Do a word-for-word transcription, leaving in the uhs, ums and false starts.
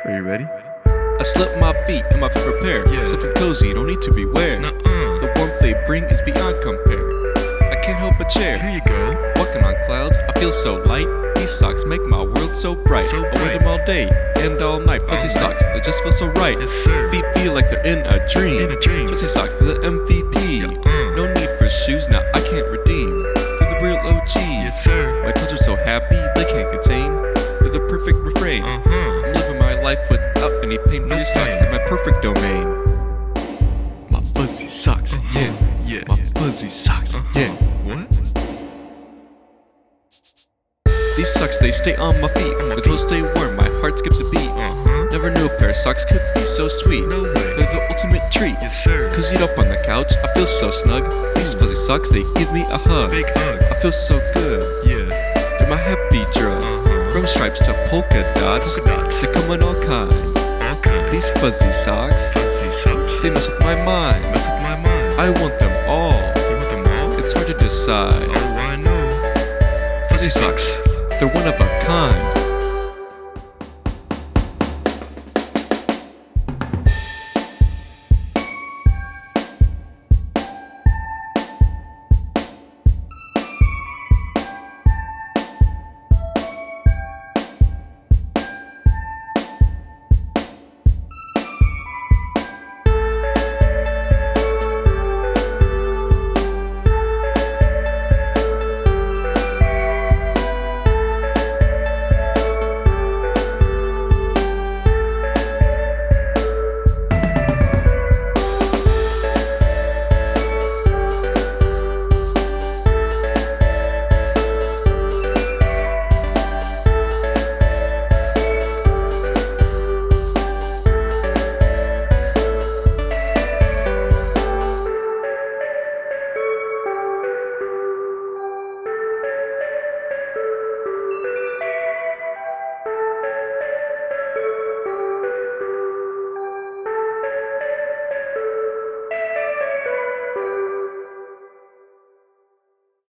Are you ready? I slip my feet in my favorite pair. Yeah. Something cozy, don't need to beware. Nuh-uh. The warmth they bring is beyond compare. I can't help but share. Here you go. Walking on clouds, I feel so light. These socks make my world so bright. So I wear bright. them all day and all night. Fuzzy All night. socks, they just feel so right. Yes, sir. Feet feel like they're in a dream. In a dream. Fuzzy socks, they're the M V P. Uh-uh. No need for shoes, now I can't redeem. They're the real O G. Yes, sir. My toes are so happy, they can't contain. They're the perfect refrain. Uh-huh. I'm living my life without any pain. No Fuzzy socks, pain. they're my perfect domain. My fuzzy socks, Uh-huh. yeah. Yeah. My fuzzy socks, Uh-huh. yeah. What? These socks, they stay on my feet. On my My toes stay warm, my heart skips a beat. Uh-huh. Never knew a pair of socks could be so sweet. No way. They're the ultimate treat. Yes, sir. Cozied up on the couch, I feel so snug. These fuzzy socks, they give me a hug. Big hug. I feel so good. Yeah. They're my happy drug. Uh-huh. From stripes to polka dots, Polka dots. they come in all kinds. All kinds. These fuzzy socks, Fuzzy socks. they mess with my mind. Mess with my mind. I want them all. You want them all? It's hard to decide. Oh, I know. Fuzzy socks, they're one of a kind.